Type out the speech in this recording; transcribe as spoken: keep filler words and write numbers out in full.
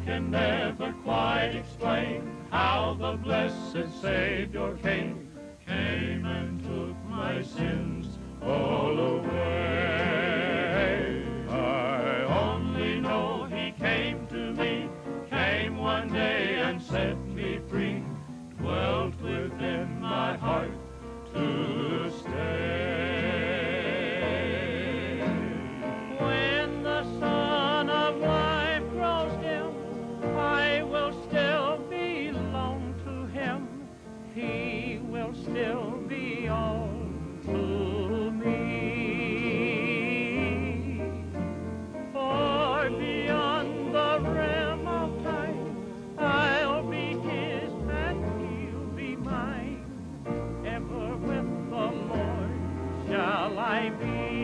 can never quite explain how the blessed Savior came, came and took my sins all away. I only know he came to me, came one day and set me free, dwelt within my heart to stay. When the sun of life grows dim, I will still belong to him. He will still be all to me. For beyond the rim of time, I'll be his and he'll be mine. Ever with the Lord shall I be.